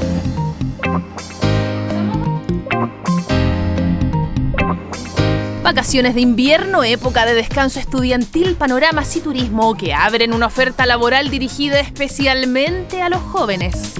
Vacaciones de invierno, época de descanso estudiantil, panoramas y turismo que abren una oferta laboral dirigida especialmente a los jóvenes.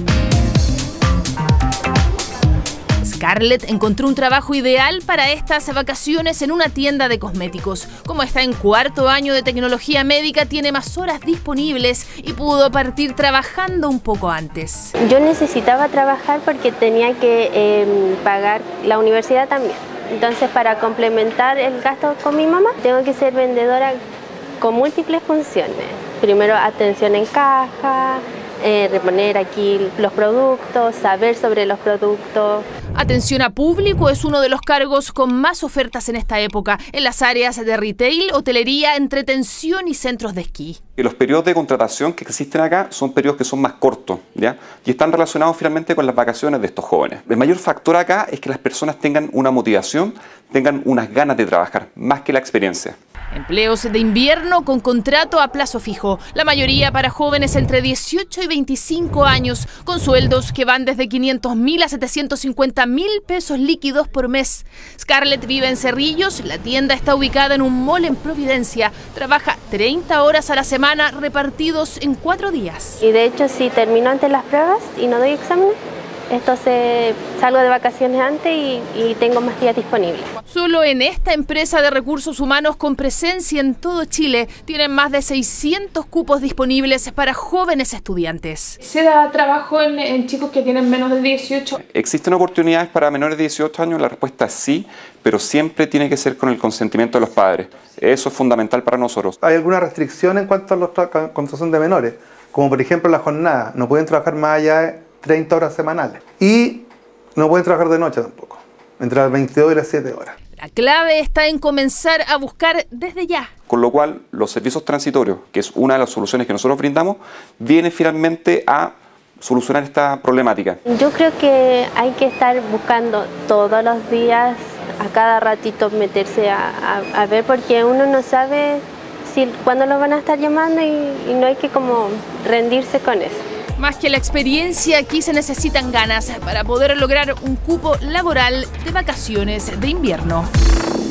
Scarlett encontró un trabajo ideal para estas vacaciones en una tienda de cosméticos. Como está en cuarto año de tecnología médica, tiene más horas disponibles y pudo partir trabajando un poco antes. Yo necesitaba trabajar porque tenía que pagar la universidad también. Entonces, para complementar el gasto con mi mamá, tengo que ser vendedora con múltiples funciones. Primero, atención en caja, reponer aquí los productos, saber sobre los productos. Atención a público es uno de los cargos con más ofertas en esta época, en las áreas de retail, hotelería, entretención y centros de esquí. Los periodos de contratación que existen acá son periodos que son más cortos, ¿ya? Y están relacionados finalmente con las vacaciones de estos jóvenes. El mayor factor acá es que las personas tengan una motivación, tengan unas ganas de trabajar, más que la experiencia. Empleos de invierno con contrato a plazo fijo, la mayoría para jóvenes entre 18 y 25 años, con sueldos que van desde 500.000 a 750.000 pesos líquidos por mes. Scarlett vive en Cerrillos, la tienda está ubicada en un mall en Providencia, trabaja 30 horas a la semana repartidos en 4 días. Y de hecho, si termino antes las pruebas y no doy exámenes, entonces salgo de vacaciones antes y tengo más días disponibles. Solo en esta empresa de recursos humanos con presencia en todo Chile tienen más de 600 cupos disponibles para jóvenes estudiantes. ¿Se da trabajo en chicos que tienen menos de 18? ¿Existen oportunidades para menores de 18 años? La respuesta es sí, pero siempre tiene que ser con el consentimiento de los padres. Eso es fundamental para nosotros. Hay alguna restricción en cuanto a la contratación de menores, como por ejemplo la jornada. No pueden trabajar más allá de 30 horas semanales. Y no pueden trabajar de noche tampoco, entre las 22 y las 7 horas. La clave está en comenzar a buscar desde ya. Con lo cual, los servicios transitorios, que es una de las soluciones que nosotros brindamos, viene finalmente a solucionar esta problemática. Yo creo que hay que estar buscando todos los días, a cada ratito meterse a ver, porque uno no sabe cuándo lo van a estar llamando y no hay que como rendirse con eso. Más que la experiencia, aquí se necesitan ganas para poder lograr un cupo laboral de vacaciones de invierno.